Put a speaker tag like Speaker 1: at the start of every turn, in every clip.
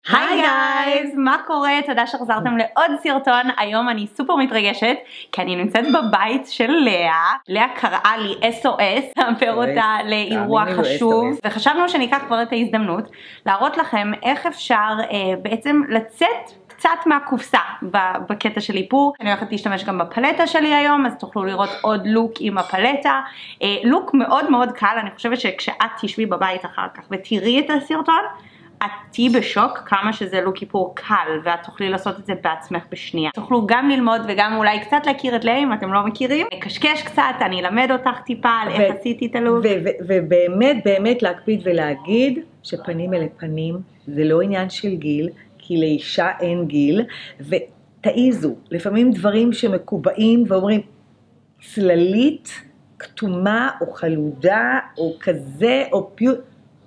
Speaker 1: היי גייז, מה קורה? תודה שחזרתם לעוד סרטון. היום אני סופר מתרגשת כי אני נמצאת בבית של לאה קראה לי SOS, לאפר אותה לאירוע חשוב, וחשבנו שניקח כבר את ההזדמנות להראות לכם איך אפשר בעצם לצאת קצת מהקופסה בקטע של איפור. אני הולכת להשתמש גם בפלטה שלי היום, אז תוכלו לראות עוד לוק עם הפלטה. לוק מאוד מאוד קל. אני חושבת שכשאת תשבי בבית אחר כך ותראי את הסרטון, את תהיי בשוק כמה שזה לוק איפור קל, ואת תוכלי לעשות את זה בעצמך בשנייה. תוכלו גם ללמוד וגם אולי קצת להכיר את לאה אם אתם לא מכירים. קשקש קצת, אני אלמד אותך טיפה על איך עשיתי את הלוק.
Speaker 2: ובאמת באמת להקפיד ולהגיד שפנים אלה פנים, זה לא עניין של גיל, כי לאישה אין גיל, ותעיזו, לפעמים דברים שמקובעים ואומרים, צללית, כתומה או חלודה או כזה או פיוט,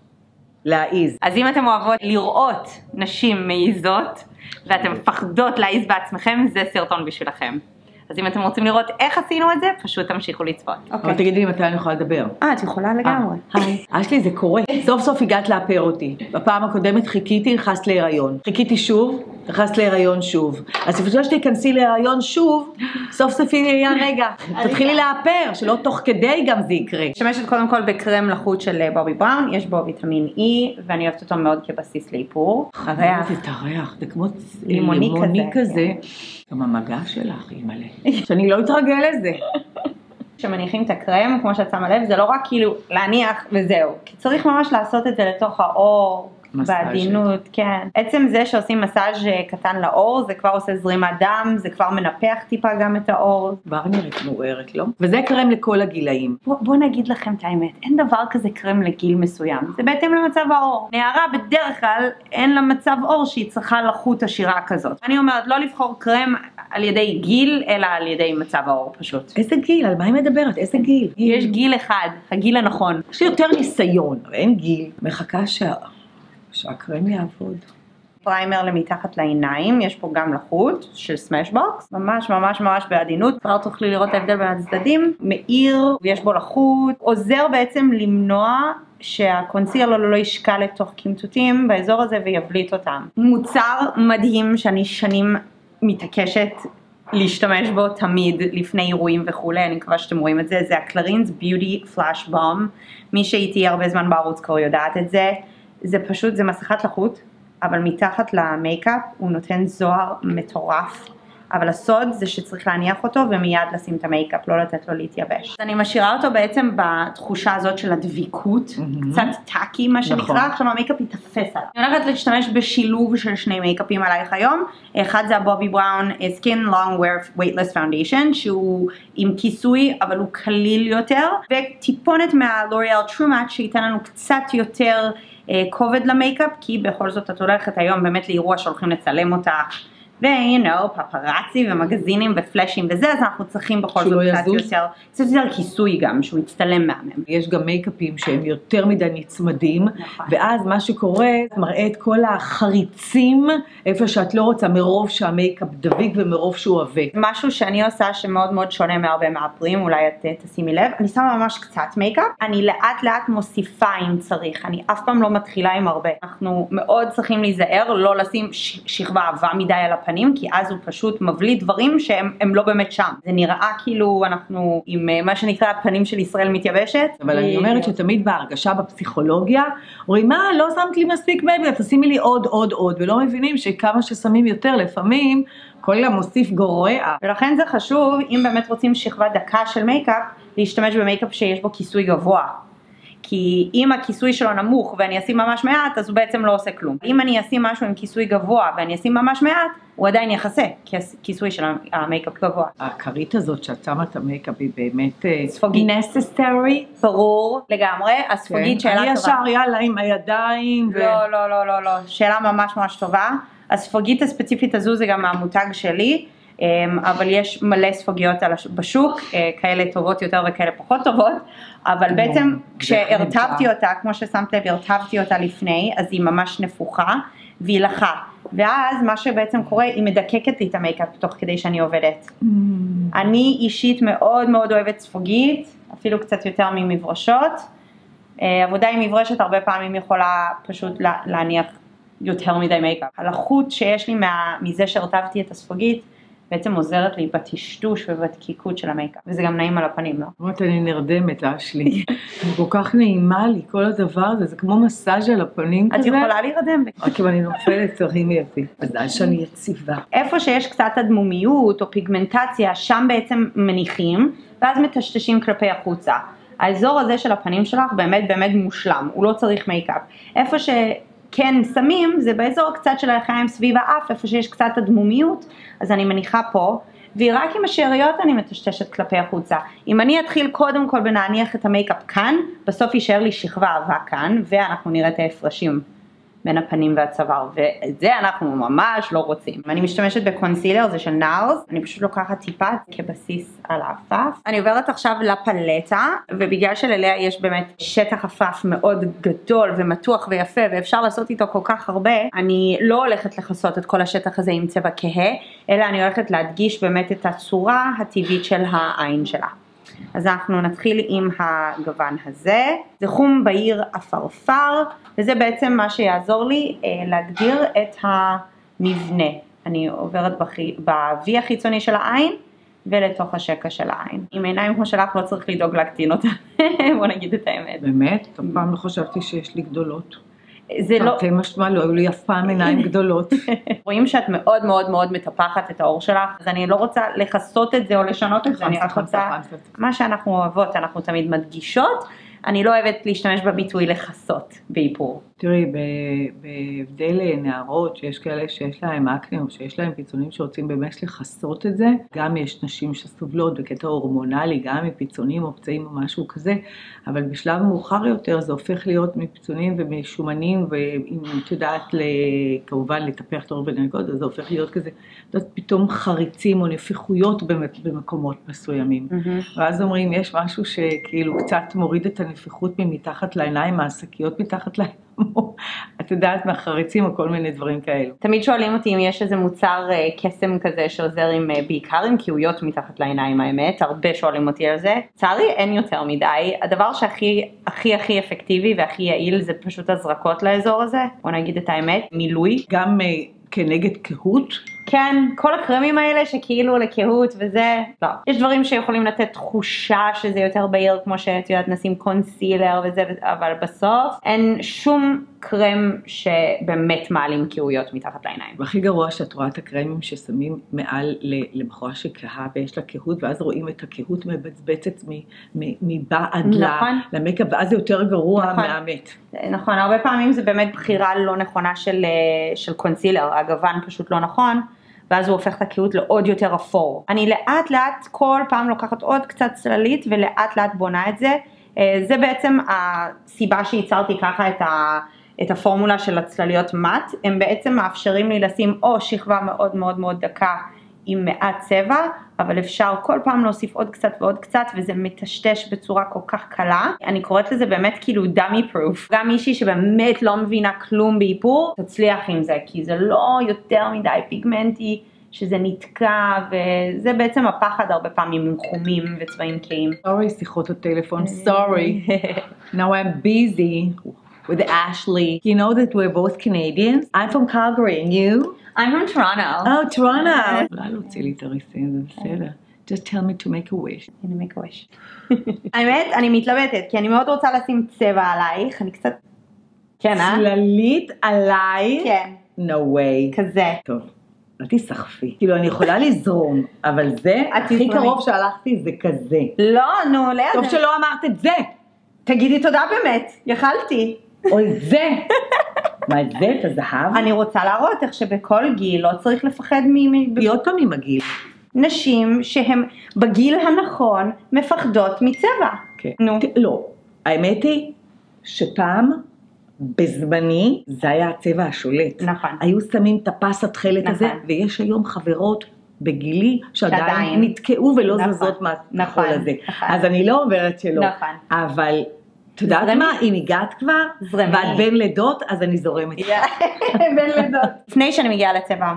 Speaker 2: להעיז.
Speaker 1: אז אם אתם אוהבות לראות נשים מעיזות, ואתם מפחדות להעיז בעצמכם, זה סרטון בשבילכם. אז אם אתם רוצים לראות איך עשינו את זה, פשוט תמשיכו לצפות.
Speaker 2: אבל תגידי לי מתי אני יכולה לדבר.
Speaker 1: את יכולה לגמרי.
Speaker 2: היי. אשלי, זה קורה. סוף סוף הגעת לאפר אותי. בפעם הקודמת חיכיתי, נכנסת להיריון. חיכיתי שוב, נכנסת להיריון שוב. אז לפני שתיכנסי להיריון שוב, סוף סוף היה רגע. תתחילי לאפר, שלא תוך כדי גם זה יקרה.
Speaker 1: משתמשת קודם כל בקרם לחוץ של בובי בראון, יש בו ויטמין E, ואני אוהבת אותו מאוד כבסיס לאיפור.
Speaker 2: ריח. זה ריח, זה כמו לימוני כזה. גם המגע שלך, אימא'לה. שאני לא אתרגל לזה.
Speaker 1: כשמניחים את הקרם, כמו שאת שמה לב, זה לא רק כאילו להניח וזהו. כי צריך ממש לעשות את זה לתוך האור, בעדינות, כן. עצם זה שעושים מסאז' קטן לאור, זה כבר עושה זרימת דם, זה כבר מנפח טיפה גם את האור.
Speaker 2: כבר נראית מוארת, לא? וזה קרם לכל הגילאים.
Speaker 1: בוא נגיד לכם את האמת, אין דבר כזה קרם לגיל מסוים. זה בהתאם למצב האור. נערה בדרך כלל אין לה מצב אור שהיא צריכה לחות עשירה כזאת. אני אומרת, לא לבחור קרם על ידי גיל, אלא על ידי מצב האור פשוט.
Speaker 2: איזה גיל? על מה היא מדברת? איזה גיל?
Speaker 1: יש גיל אחד, הגיל הנכון.
Speaker 2: יש לי יותר ניסיון, אבל אין גיל. מחכה שהקרם יעבוד.
Speaker 1: פריימר למתחת לעיניים, יש פה גם לחות של סמאשבוקס, ממש ממש ממש בעדינות, כבר תוכלי לראות ההבדל בין הצדדים, מאיר, יש בו לחות, עוזר בעצם למנוע שהקונסילר לא ישקע לתוך קמטוטים באזור הזה ויבליט אותם. מוצר מדהים שאני שנים מתעקשת להשתמש בו תמיד לפני אירועים וכולי, אני מקווה שאתם רואים את זה, זה הקלרינס ביוטי פלאש בום, מי שהייתי הרבה זמן בערוץ כבר יודעת את זה, זה פשוט, זה מסכת לחות, אבל מתחת למייקאפ הוא נותן זוהר מטורף, אבל הסוד זה שצריך להניח אותו ומיד לשים את המייקאפ, לא לתת לו להתייבש. אז אני משאירה אותו בעצם בתחושה הזאת של הדביקות, קצת טאקי מה שנקרא, עכשיו המייקאפ יתפס עליו. אני הולכת להשתמש בשילוב של שני מייקאפים עלייך היום, אחד זה הבובי בראון Skin Long Wear Weightless Foundation, שהוא עם כיסוי אבל הוא קליל יותר, וטיפונת מהלוריאל טרו מאט שייתן לנו קצת יותר כובד למייקאפ, כי בכל זאת את הולכת היום באמת לאירוע שהולכים לצלם אותך, פפרצי ומגזינים ופלאשים וזה, אז אנחנו צריכים בכל זאת קצת יותר כיסוי גם, שהוא יצטלם מהמם.
Speaker 2: יש גם מייקאפים שהם יותר מדי נצמדים, ואז מה שקורה, מראה את כל החריצים, איפה שאת לא רוצה, מרוב שהמייקאפ דביק ומרוב שהוא עבה.
Speaker 1: משהו שאני עושה שמאוד מאוד שונה מהרבה מאפרים, אולי את תשימי לב, אני שמה ממש קצת מייקאפ, אני לאט לאט מוסיפה אם צריך, אני אף פעם לא מתחילה עם הרבה. אנחנו מאוד צריכים להיזהר, לא לשים שכבה עבה מדי על הפנים, כי אז הוא פשוט מבליט דברים שהם לא באמת שם. זה נראה כאילו אנחנו עם מה שנקרא הפנים של ישראל מתייבשת.
Speaker 2: אבל אני אומרת שתמיד בהרגשה בפסיכולוגיה, אומרים מה, לא שמת לי מספיק בייבי, תשימי לי עוד, ולא מבינים שכמה ששמים יותר לפעמים, כל המוסיף גורע.
Speaker 1: ולכן זה חשוב, אם באמת רוצים שכבה דקה של מייקאפ, להשתמש במייקאפ שיש בו כיסוי גבוה. כי אם הכיסוי שלו נמוך ואני אשים ממש מעט, אז הוא בעצם לא עושה כלום. אם אני אשים משהו עם כיסוי גבוה ואני אשים ממש מעט, הוא עדיין יחסה, כי הכיסוי של המייקאפ גבוה.
Speaker 2: הכרית הזאת שאת שמה את המייקאפ היא באמת
Speaker 1: ספוגית. necessary, ברור לגמרי, הספוגית שאלה טובה.
Speaker 2: אני ישר יאללה עם הידיים.
Speaker 1: לא, שאלה ממש ממש טובה. הספוגית הספציפית הזו זה גם המותג שלי, אבל יש מלא ספוגיות בשוק, כאלה טובות יותר וכאלה פחות טובות, אבל בעצם כשהרטבתי אותה, כמו ששמת לב, הרטבתי אותה לפני, אז היא ממש נפוחה, והיא לחה, ואז מה שבעצם קורה, היא מדקקת לי את המייקאפ תוך כדי שאני עובדת. אני אישית מאוד מאוד אוהבת ספוגית, אפילו קצת יותר ממברשות, עבודה עם מברשת הרבה פעמים יכולה פשוט להניח יותר מדי מייקאפ. הלחות שיש לי מזה שהרטבתי את הספוגית, בעצם עוזרת לי בטשטוש ובדקיקות של המייקאפ, וזה גם נעים על הפנים, לא?
Speaker 2: אומרת, אני נרדמת, אשלי. אני כל כך נעימה לי, כל הדבר הזה, זה כמו מסאז' על הפנים כזה.
Speaker 1: את יכולה להירדם.
Speaker 2: רק אם אני נופלת, תרימי אותי. ודאי שאני יציבה.
Speaker 1: איפה שיש קצת אדמומיות או פיגמנטציה, שם בעצם מניחים, ואז מטשטשים כלפי החוצה. האזור הזה של הפנים שלך באמת באמת מושלם, הוא לא צריך מייקאפ. איפה שכן שמים, זה באזור קצת של הלחיים סביב האף, איפה שיש קצת אדמומיות, אז אני מניחה פה, ורק עם השאריות אני מטשטשת כלפי החוצה. אם אני אתחיל קודם כל בנעניח את המייקאפ כאן, בסוף יישאר לי שכבה אבק כאן, ואנחנו נראה את ההפרשים בין הפנים והצוואר, ואת זה אנחנו ממש לא רוצים. אני משתמשת בקונסילר, זה של נארס, אני פשוט לוקחת טיפה כבסיס על האפף. אני עוברת עכשיו לפלטה, ובגלל שללאה יש באמת שטח אפף מאוד גדול ומתוח ויפה, ואפשר לעשות איתו כל כך הרבה, אני לא הולכת לכסות את כל השטח הזה עם צבע כהה, אלא אני הולכת להדגיש באמת את הצורה הטבעית של העין שלה. אז אנחנו נתחיל עם הגוון הזה, זה חום בהיר אפרפר, וזה בעצם מה שיעזור לי להגדיר את המבנה. אני עוברת בווי החיצוני של העין, ולתוך השקע של העין. עם עיניים כמו שלך לא צריך לדאוג להקטין אותה, בוא נגיד את האמת.
Speaker 2: באמת? אף פעם לא חשבתי שיש לי גדולות.
Speaker 1: זה לא...
Speaker 2: תרתי משמע, לא היו לי אף פעם עיניים גדולות.
Speaker 1: רואים שאת מאוד מאוד מאוד מטפחת את האור שלך, אז אני לא רוצה לחסות את זה או לשנות את זה, אני רק רוצה... מה שאנחנו אוהבות, אנחנו תמיד מדגישות, אני לא אוהבת להשתמש בביטוי לחסות באיפור.
Speaker 2: תראי, בהבדל נערות שיש כאלה שיש להם אקנה או שיש להם פיצונים שרוצים באמת לחסות את זה, גם יש נשים שסובלות בקטע הורמונלי, גם מפיצונים או פצעים או משהו כזה, אבל בשלב מאוחר יותר זה הופך להיות מפיצונים ומשומנים, ואם את יודעת כמובן לטפח את העור ולנקות, אז זה הופך להיות כזה, פתאום חריצים או נפיחויות במקומות מסוימים. ואז אומרים, יש משהו שכאילו קצת מוריד את הנפיחות ממתחת לעיניים, מהשקיות מתחת לעיניים. את יודעת מהחריצים או כל מיני דברים כאלו.
Speaker 1: תמיד שואלים אותי אם יש איזה מוצר קסם כזה שעוזר עם בעיקר עם קיוויות מתחת לעיניים, האמת, הרבה שואלים אותי על זה. צערי אין יותר מדי, הדבר שהכי אפקטיבי והכי יעיל זה פשוט הזרקות לאזור הזה, בוא נגיד את האמת, מילוי.
Speaker 2: גם כנגד קהות?
Speaker 1: כן, כל הקרמים האלה שכאילו לקהות וזה, לא. יש דברים שיכולים לתת תחושה שזה יותר בהיר, כמו שאת יודעת נשים קונסילר וזה, אבל בסוף אין שום קרם שבאמת מעלים קהויות מתחת לעיניים.
Speaker 2: והכי גרוע שאת רואה את הקרמים ששמים מעל לבחורה שכהה ויש לה קהות, ואז רואים את הקהות מבצבצת מבעד למקאפ, ואז זה יותר גרוע מהאמת.
Speaker 1: נכון, הרבה פעמים זה באמת בחירה לא נכונה של קונסילר, הגוון פשוט לא נכון. ואז הוא הופך את הקהות לעוד יותר אפור. אני לאט לאט כל פעם לוקחת עוד קצת צללית ולאט לאט בונה את זה. זה בעצם הסיבה שייצרתי ככה את הפורמולה של הצלליות מט. הם בעצם מאפשרים לי לשים או שכבה מאוד מאוד מאוד דקה עם מעט צבע, אבל אפשר כל פעם להוסיף עוד קצת ועוד קצת, וזה מטשטש בצורה כל כך קלה. אני קוראת לזה באמת כאילו dummy proof. גם מישהי שבאמת לא מבינה כלום באיפור, תצליח עם זה, כי זה לא יותר מדי פיגמנטי, שזה נתקע, וזה בעצם הפחד הרבה פעמים עם חומים וצבעים כהים.
Speaker 2: Sorry, שיחות הטלפון, sorry. Now I'm busy with Ashley. You know that we're both Canadians? I'm from Calgary, and you?
Speaker 1: I'm from Toronto.
Speaker 2: Oh, Toronto. אולי להוציא לי את הריסים, זה בסדר. Just tell me to make a wish.
Speaker 1: הנה, make a wish. האמת, אני מתלבטת, כי אני מאוד רוצה לשים צבע עלייך, אני קצת... כן,
Speaker 2: צללית עליי?
Speaker 1: כן.
Speaker 2: No way.
Speaker 1: כזה.
Speaker 2: טוב, לא תסחפי. כאילו, אני יכולה לזרום, אבל זה, הכי קרוב שהלכתי זה כזה.
Speaker 1: לא, נו, ליד.
Speaker 2: טוב שלא אמרת את זה.
Speaker 1: תגידי תודה באמת, יכלתי.
Speaker 2: אוי, זה. מה את זה, את הזהב?
Speaker 1: אני רוצה להראות איך שבכל גיל לא צריך לפחד
Speaker 2: עוד פעם עם הגיל.
Speaker 1: נשים שהן בגיל הנכון מפחדות מצבע.
Speaker 2: כן. נו. לא, האמת היא שפעם בזמני זה היה הצבע השולט.
Speaker 1: נכון.
Speaker 2: היו שמים את הפס התכלת הזה, ויש היום חברות בגילי שעדיין נתקעו ולא זזות מהחול הזה. אז אני לא אומרת שלא. נכון. אבל... את יודעת מה? אם הגעת כבר, ואת בין לידות, אז אני זורמת.
Speaker 1: בין לידות. לפני שאני מגיעה לצבע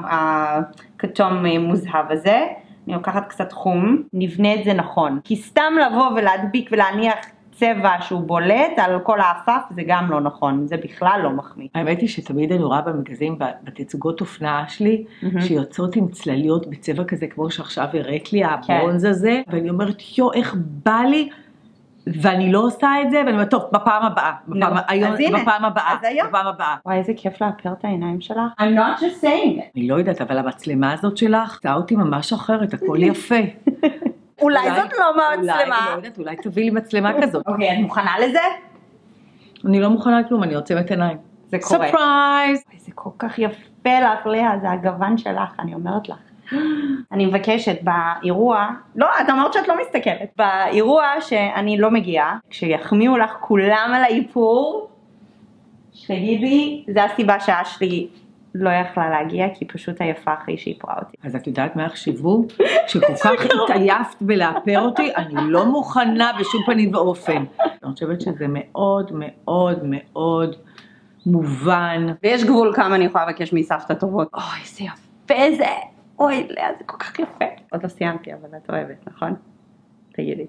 Speaker 1: הכתום מוזהב הזה, אני לוקחת קצת חום, נבנה את זה נכון. כי סתם לבוא ולהדביק ולהניח צבע שהוא בולט על כל האפף, זה גם לא נכון, זה בכלל לא מחמיא.
Speaker 2: האמת היא שתמיד אני רואה במגזין, בתצוגות אופנה שלי, שיוצאות עם צלליות בצבע כזה, כמו שעכשיו הראת לי, הברונז הזה, ואני אומרת, איך בא לי, ואני לא עושה את זה, ואני אומרת, טוב, בפעם הבאה, בפעם הבאה.
Speaker 1: וואי, איזה כיף להכיר את העיניים שלך. I'm not just saying it.
Speaker 2: אני לא יודעת, אבל המצלמה הזאת שלך, עשה אותי ממש אחרת, הכל יפה.
Speaker 1: אולי זאת לא מצלמה.
Speaker 2: אולי תביא לי מצלמה כזאת.
Speaker 1: אוקיי, את מוכנה לזה?
Speaker 2: אני לא מוכנה לכלום, אני עוצמת עיניים.
Speaker 1: זה קורה.
Speaker 2: סופרייז!
Speaker 1: זה כל כך יפה לך, לאה, זה הגוון שלך, אני אומרת לך. אני מבקשת באירוע, לא, את אמרת שאת לא מסתכלת, באירוע שאני לא מגיעה, כשיחמיאו לך כולם על האיפור, תגידי, זה הסיבה שאשלי לא יכלה להגיע, כי פשוט היפה אחרי שהיא פרעה אותי.
Speaker 2: אז את יודעת מה יחשבו? שכל כך התעייפת בלאפר אותי, אני לא מוכנה בשום פנים ואופן. אני חושבת שזה מאוד מאוד מאוד מובן.
Speaker 1: ויש גבול כמה אני יכולה לבקש מסבתא טובות. אוי, זה יפה זה. אוי, לאה, זה כל כך יפה. עוד לא סיימתי, אבל את אוהבת, נכון? תגידי.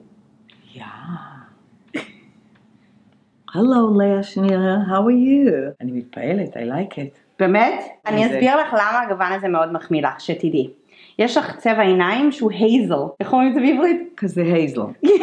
Speaker 2: Hello, לאה שנירה, how are you? אני מתפעלת, I like it.
Speaker 1: באמת? אני אסביר לך למה הגוון הזה מאוד מחמיא לך, שתדעי. יש לך צבע עיניים שהוא הייזל. איך אומרים את זה בעברית?
Speaker 2: כזה הייזל.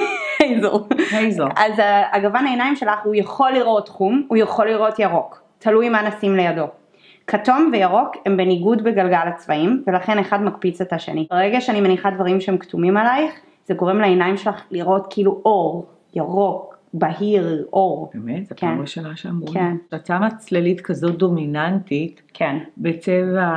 Speaker 1: הייזל. אז הגוון העיניים שלך הוא יכול לראות חום, הוא יכול לראות ירוק. תלוי מה נשים לידו. כתום וירוק הם בניגוד בגלגל הצבעים, ולכן אחד מקפיץ את השני. ברגע שאני מניחה דברים שהם כתומים עלייך, זה גורם לעיניים שלך לראות כאילו אור, ירוק, בהיר, אור.
Speaker 2: באמת? זה פעם ראשונה שאמרו. כן. את שמה צללית כזאת דומיננטית,
Speaker 1: כן.
Speaker 2: בצבע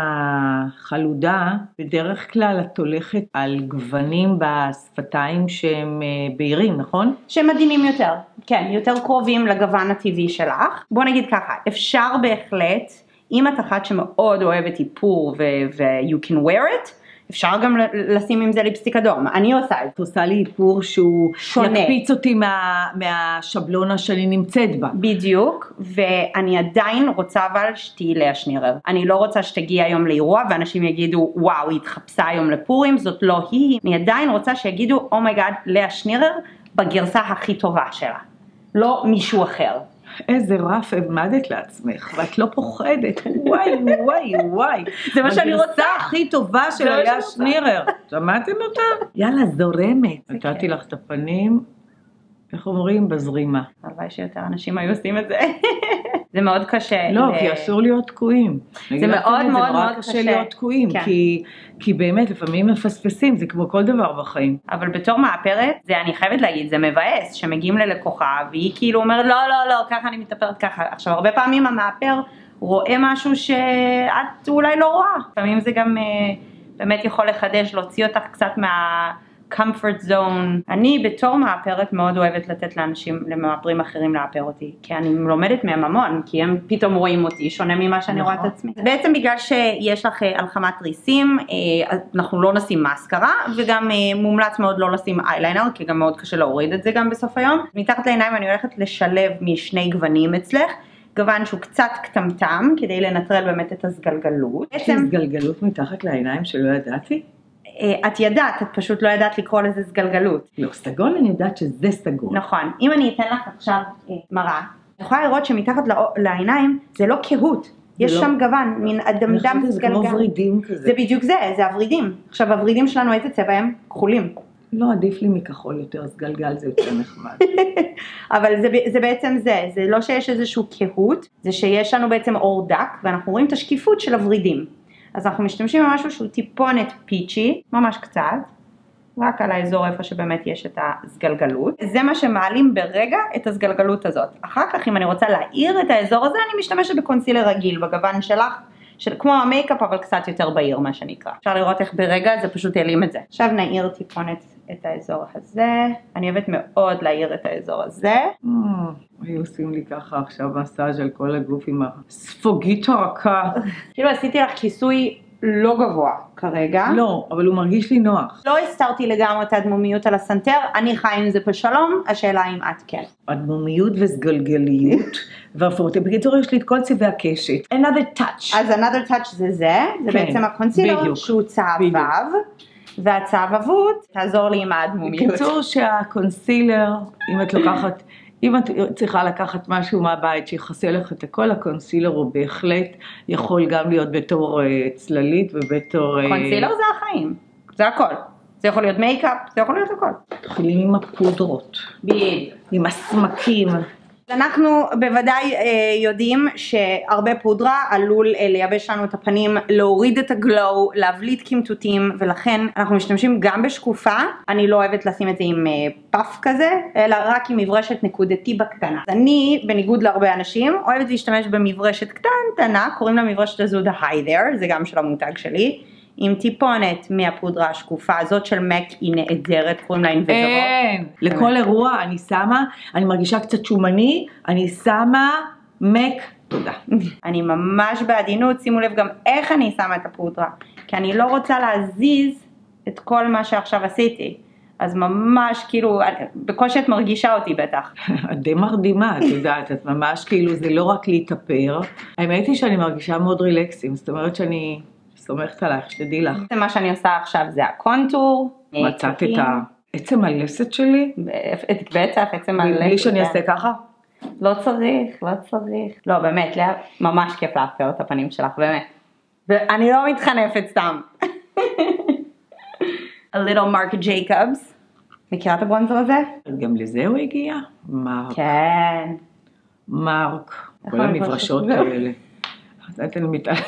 Speaker 2: חלודה, בדרך כלל את הולכת על גוונים בשפתיים שהם בהירים, נכון?
Speaker 1: שהם מדהימים יותר, כן, יותר קרובים לגוון הטבעי שלך. בוא נגיד ככה, אפשר בהחלט, אם את אחת שמאוד אוהבת איפור ו-you can wear it, אפשר גם לשים עם זה ליפסטיק אדום, אני עושה את זה.
Speaker 2: את עושה לי איפור שהוא
Speaker 1: שונה.
Speaker 2: יקפיץ אותי מהשבלונה שאני נמצאת בה.
Speaker 1: בדיוק, ואני עדיין רוצה אבל שתהי לאה שנירר. אני לא רוצה שתגיע היום לאירוע ואנשים יגידו, וואו, היא התחפשה היום לפורים, זאת לא היא. אני עדיין רוצה שיגידו, אומייגאד, לאה שנירר בגרסה הכי טובה שלה. לא מישהו אחר.
Speaker 2: איזה רף העמדת לעצמך, ואת לא פוחדת, וואי וואי וואי.
Speaker 1: זה מה שאני רוצה.
Speaker 2: הגרסה הכי טובה של לאה שנירר. שמעתם אותה? יאללה, זורמת. נתתי לך את הפנים, איך אומרים? בזרימה.
Speaker 1: הלוואי שיותר אנשים היו עושים את זה. זה מאוד קשה.
Speaker 2: לא, כי אסור להיות תקועים.
Speaker 1: זה מאוד מאוד מאוד
Speaker 2: קשה להיות תקועים, כי באמת לפעמים מפספסים, זה כמו כל דבר בחיים.
Speaker 1: אבל בתור מאפרת, זה אני חייבת להגיד, זה מבאס, שמגיעים ללקוחה, והיא כאילו אומרת, לא, לא, לא, ככה אני מתאפרת ככה. עכשיו, הרבה פעמים המאפר רואה משהו שאת אולי לא רואה. לפעמים זה גם באמת יכול לחדש, להוציא אותך קצת comfort zone. אני בתור מאפרת מאוד אוהבת לתת לאנשים, למאפרים אחרים לאפר אותי, כי אני לומדת מהם המון, כי הם פתאום רואים אותי, שונה ממה שאני רואה את עצמי. בעצם בגלל שיש לך הלחמת ריסים, אנחנו לא נשים מסקרה, וגם מומלץ מאוד לא לשים אייליינר, כי גם מאוד קשה להוריד את זה גם בסוף היום. מתחת לעיניים אני הולכת לשלב משני גוונים אצלך, גוון שהוא קצת קטמטם, כדי לנטרל באמת את הסגלגלות.
Speaker 2: יש סגלגלות מתחת לעיניים שלא ידעתי?
Speaker 1: את ידעת, את פשוט לא ידעת לקרוא לזה סגלגלות.
Speaker 2: לא, סגול אני יודעת שזה סגול.
Speaker 1: נכון, אם אני אתן לך עכשיו מראה, אני יכולה לראות שמתחת לעיניים זה לא קהות, יש שם גוון, מין אדמדם סגלגל.
Speaker 2: זה כמו ורידים כזה.
Speaker 1: זה בדיוק זה, זה הורידים. עכשיו הורידים שלנו איזה צבע הם? כחולים.
Speaker 2: לא, עדיף לי מכחול יותר, סגלגל זה יותר נחמד.
Speaker 1: אבל זה בעצם זה לא שיש איזשהו קהות, זה שיש לנו בעצם אור דק, ואנחנו רואים את השקיפות של הורידים. אז אנחנו משתמשים במשהו שהוא טיפונת פיצ'י, ממש קצת, רק על האזור איפה שבאמת יש את הסגלגלות. זה מה שמעלים ברגע את הסגלגלות הזאת. אחר כך אם אני רוצה להאיר את האזור הזה, אני משתמשת בקונסילר רגיל, בגוון שלך, כמו המייקאפ אבל קצת יותר בהיר מה שנקרא. אפשר לראות איך ברגע זה פשוט יעלים את זה. עכשיו נאיר טיפונת את האזור הזה, אני אוהבת מאוד להאיר את האזור הזה.
Speaker 2: היו עושים לי ככה עכשיו מסאז' על כל הגוף עם הספוגית הרכה.
Speaker 1: כאילו עשיתי לך כיסוי לא גבוה כרגע.
Speaker 2: לא, אבל הוא מרגיש לי נוח.
Speaker 1: לא הסתרתי לגמרי את הדמומיות על הסנטר, אני חי עם זה בשלום, השאלה אם את כן.
Speaker 2: הדמומיות וסגלגליות, בקיצור יש לי את כל צבעי הקשת. Another touch.
Speaker 1: אז another touch זה בעצם הקונסילר שהוא צהבב. והצהבבות תעזור לי עם האדמומיות.
Speaker 2: בקיצור שהקונסילר, אם את צריכה לקחת משהו מהבית שיחסה לך את הכל, הקונסילר הוא בהחלט יכול גם להיות בתור צללית ובתור...
Speaker 1: קונסילר זה החיים, זה הכל. זה יכול להיות מייקאפ, זה יכול להיות הכל.
Speaker 2: תתחילים עם הפודרות.
Speaker 1: בדיוק.
Speaker 2: עם הסמקים.
Speaker 1: אנחנו בוודאי יודעים שהרבה פודרה עלול לייבש לנו את הפנים, להוריד את הגלו, להבליט קמטוטים, ולכן אנחנו משתמשים גם בשקופה. אני לא אוהבת לשים את זה עם פף כזה, אלא רק עם מברשת נקודתי בקטנה. אני, בניגוד להרבה אנשים, אוהבת להשתמש במברשת קטנה, קוראים לה מברשת הזו The Hi There, זה גם של המותג שלי. עם טיפונת מהפודרה השקופה, הזאת של מק היא נהדרת, קוראים לה אינבזיבול.
Speaker 2: אין, לכל אירוע אני שמה, אני מרגישה קצת שומני, אני שמה מק, תודה.
Speaker 1: אני ממש בעדינות, שימו לב גם איך אני שמה את הפודרה, כי אני לא רוצה להזיז את כל מה שעכשיו עשיתי. אז ממש כאילו, בקושי את מרגישה אותי בטח.
Speaker 2: את די מרדימה, את יודעת, את ממש כאילו, זה לא רק להתאפר. האמת היא שאני מרגישה מאוד רילקסים, זאת אומרת שאני... סומכת עליך, שתדעי לך.
Speaker 1: מה שאני עושה עכשיו זה הקונטור.
Speaker 2: מצאת את העצם הלסת שלי?
Speaker 1: בטח, עצם הלסת.
Speaker 2: בלי שאני אעשה ככה?
Speaker 1: לא צריך, לא צריך. לא, באמת, לאה, ממש כיף להפר את הפנים שלך, באמת. ואני לא מתחנפת סתם. A little Marc Jacobs. מכירה את הברונזר הזה?
Speaker 2: גם לזה הוא הגיע? מרק.
Speaker 1: כן.
Speaker 2: מרק. כל המברשות האלה. אז אתן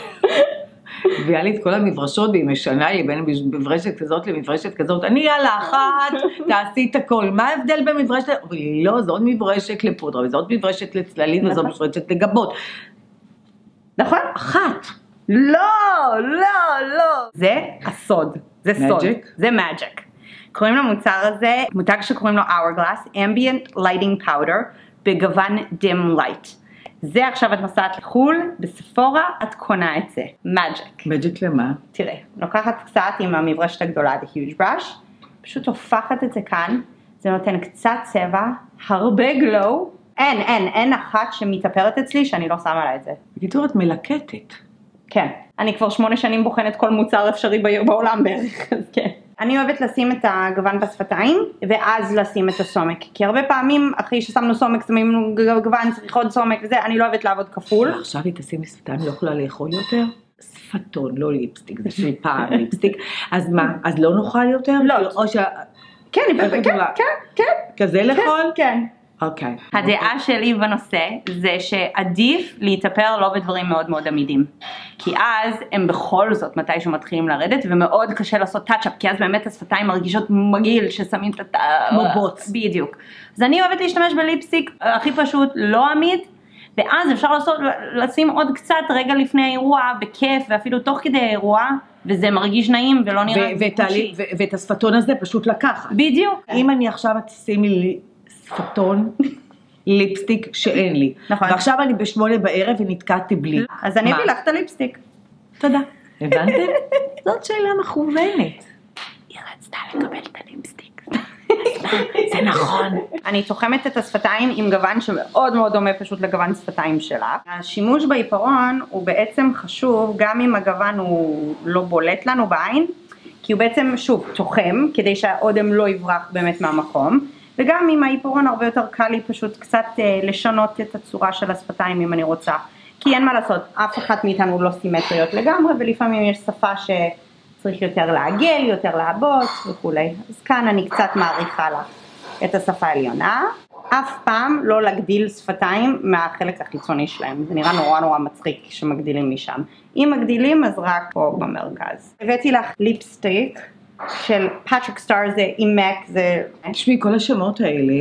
Speaker 2: והיה לי את כל המברשות, והיא משנה לי בין מברשת כזאת למברשת כזאת, אני על האחת, תעשי את הכל, מה ההבדל במברשת? אבל לא, זאת מברשת לפודרה, וזאת מברשת לצללית, וזאת מברשת לגבות.
Speaker 1: נכון?
Speaker 2: אחת.
Speaker 1: לא, לא, לא. זה הסוד, זה סוד.
Speaker 2: Magic?
Speaker 1: זה Magic. קוראים למוצר הזה, מותג שקוראים לו Hourglass, Ambient Lighting Powder, בגוון Dim Light. זה עכשיו את נוסעת לחול, בספורה את קונה את זה. Magic
Speaker 2: למה?
Speaker 1: תראה, לוקחת קצת עם המברשת הגדולה, the huge brush, פשוט הופכת את זה כאן, זה נותן קצת צבע, הרבה גלו, אין אחת שמתאפרת אצלי שאני לא שמה לה את זה.
Speaker 2: בקיצור את מלקטת.
Speaker 1: כן, אני כבר 8 שנים בוחנת כל מוצר אפשרי בעולם בערך, אז כן. אני אוהבת לשים את הגוון בשפתיים, ואז לשים את הסומק, כי הרבה פעמים אחרי ששמנו סומק, שמים גוון, צריך עוד סומק וזה, אני לא אוהבת לעבוד כפול.
Speaker 2: עכשיו היא תשים בשפתיים, לא יכולה לאכול יותר? שפתון, לא ליפסטיק, זה של פעם ליפסטיק, אז מה, אז לא נאכל יותר?
Speaker 1: לא.
Speaker 2: או ש...
Speaker 1: כן, כן.
Speaker 2: כזה לאכול?
Speaker 1: כן.
Speaker 2: אוקיי.
Speaker 1: הדעה שלי בנושא זה שעדיף להתאפר לא בדברים מאוד מאוד עמידים. כי אז הם בכל זאת מתישהו מתחילים לרדת, ומאוד קשה לעשות טאצ'אפ, כי אז באמת השפתיים מרגישות מגעיל ששמים את
Speaker 2: כמו בוץ.
Speaker 1: בדיוק. אז אני אוהבת להשתמש בליפסטיק הכי פשוט, לא עמיד, ואז אפשר לשים עוד קצת רגע לפני האירוע, בכיף, ואפילו תוך כדי האירוע, וזה מרגיש נעים ולא נראה קושי.
Speaker 2: ואת השפתון הזה פשוט לקחת.
Speaker 1: בדיוק.
Speaker 2: אם אני עכשיו תשימי לי שפתון, ליפסטיק שאין לי.
Speaker 1: נכון.
Speaker 2: ועכשיו אני ב8 בערב ונתקעתי בלי.
Speaker 1: אז אני אביא לך את הליפסטיק.
Speaker 2: תודה. הבנתם? זאת שאלה מכוונת.
Speaker 1: היא רצתה לקבל את הליפסטיק. זה נכון. אני תוחמת את השפתיים עם גוון שמאוד מאוד דומה פשוט לגוון שפתיים שלה. השימוש בעיפרון הוא בעצם חשוב, גם אם הגוון הוא לא בולט לנו בעין, כי הוא בעצם שוב תוחם, כדי שהאודם לא יברח באמת מהמקום. וגם עם העיפרון הרבה יותר קל לי פשוט קצת לשנות את הצורה של השפתיים אם אני רוצה. כי אין מה לעשות, אף אחת מאיתנו לא סימטריות לגמרי, ולפעמים יש שפה שצריך יותר לעגל, יותר לעבות וכולי. אז כאן אני קצת מעריכה לה את השפה העליונה. אף פעם לא להגדיל שפתיים מהחלק החיצוני שלהם. זה נראה נורא נורא מצחיק שמגדילים משם. אם מגדילים אז רק פה במרכז. הבאתי לך ליפסטיק. של פטריק סטאר זה עם מק זה...
Speaker 2: תשמעי כל השמות האלה.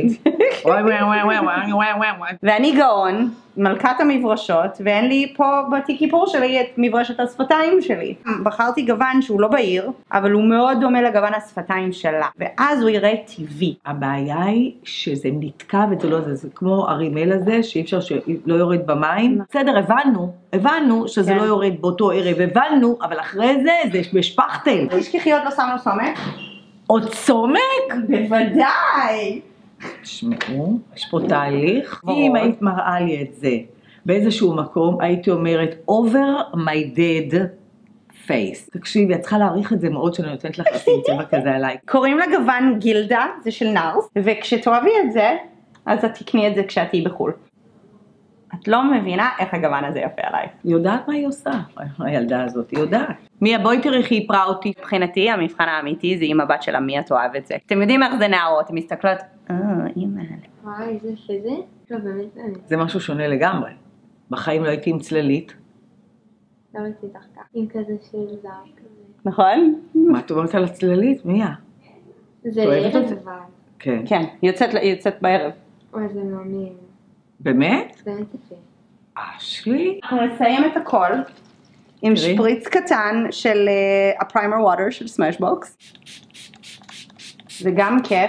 Speaker 1: ואני גאון, מלכת המברשות, ואין לי פה בתיק כיפור שלי את מברשת השפתיים שלי. בחרתי גוון שהוא לא בהיר, אבל הוא מאוד דומה לגוון השפתיים שלה, ואז הוא יראה טבעי.
Speaker 2: הבעיה היא שזה נתקע וזה לא זה, זה כמו הרימל הזה שאי אפשר שלא יורד במים. בסדר, הבנו שזה לא יורד באותו ערב, הבנו, אבל אחרי זה בשפחתל.
Speaker 1: תשכחי עוד לא שמנו סומק?
Speaker 2: עוד סומק?
Speaker 1: בוודאי.
Speaker 2: תשמעו, יש פה תהליך. אם היית מראה לי את זה באיזשהו מקום, הייתי אומרת, over my dead פייס. תקשיבי, את צריכה להעריך את זה מאוד שאני נותנת לך לשים צבע כזה עליי.
Speaker 1: קוראים לגוון גילדה, זה של נארס, וכשתאהבי את זה, אז את תקני את זה כשאת תהיי בחול. את לא מבינה איך הגוון הזה יפה עליי.
Speaker 2: היא יודעת מה היא עושה, הילדה הזאת, היא יודעת. מיה, בואי תראי איך היא איפרה אותי.
Speaker 1: מבחינתי, המבחן האמיתי זה אם הבת שלה מיה תאהב את זה. אתם יודעים איך זה נערות, אתם מסתכלות, אימא.
Speaker 3: וואי, זה שזה? לא, באמת אני.
Speaker 2: זה משהו שונה לגמרי. בחיים לא הייתי עם צללית.
Speaker 3: לא ראיתי לך כך. עם כזה של זר כזה.
Speaker 1: נכון?
Speaker 2: מה את אומרת על הצללית, מיה?
Speaker 3: זה
Speaker 2: אוהבת את זה?
Speaker 3: ערב אבל.
Speaker 2: כן.
Speaker 1: כן, יוצאת בערב.
Speaker 3: וואי, זה מאמין.
Speaker 2: באמת?
Speaker 3: זה באמת יפה.
Speaker 2: אשלי?
Speaker 1: אנחנו נסיים את הכל עם
Speaker 2: תראי.
Speaker 1: שפריץ קטן של הפריימר ווטר של סמאשבוקס. זה גם כיף.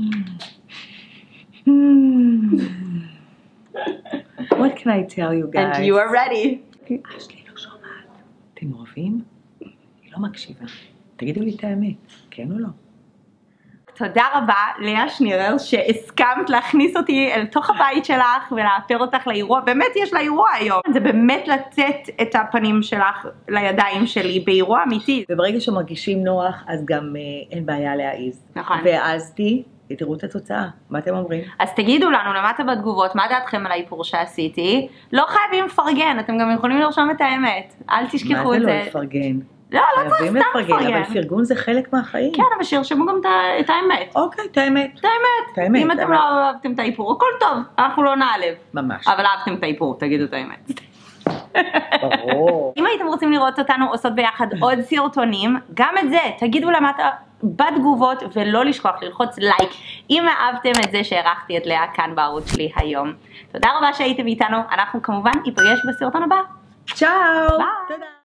Speaker 2: What can I tell you guys?
Speaker 1: And you are ready.
Speaker 2: אשלי לא שומעת. אתם אוהבים? היא לא מקשיבה. תגידו לי את האמת, כן או לא?
Speaker 1: תודה רבה לאה שנירר שהסכמת להכניס אותי אל תוך הבית שלך ולאפר אותך לאירוע, באמת יש לה אירוע היום, זה באמת לתת את הפנים שלך לידיים שלי באירוע אמיתי.
Speaker 2: וברגע שמרגישים נוח אז גם אין בעיה להעיז.
Speaker 1: נכון.
Speaker 2: והעזתי, תראו את התוצאה, מה אתם אומרים?
Speaker 1: אז תגידו לנו למטה בתגובות מה דעתכם על האיפור שעשיתי, לא חייבים לפרגן, אתם גם יכולים לרשום את האמת, אל תשכחו את
Speaker 2: מה זה
Speaker 1: זה.
Speaker 2: לא לפרגן?
Speaker 1: לא צריך סתם לפרגן.
Speaker 2: אבל פרגון זה חלק מהחיים.
Speaker 1: כן, אבל שירשמו גם את האמת.
Speaker 2: אוקיי, את האמת.
Speaker 1: את האמת. אם אתם לא אהבתם את האיפור, הכל טוב, אנחנו לא נעלב.
Speaker 2: ממש.
Speaker 1: אבל אהבתם את האיפור, תגידו את האמת.
Speaker 2: ברור.
Speaker 1: אם הייתם רוצים לראות אותנו עושות ביחד עוד סרטונים, גם את זה, תגידו למטה בתגובות ולא לשכוח ללחוץ לייק אם אהבתם את זה שהערכתי את לאה כאן בערוץ שלי היום. תודה רבה שהייתם איתנו, אנחנו כמובן ניפגש בסרטון הבא.
Speaker 2: צ'או.
Speaker 1: ביי.
Speaker 2: תודה.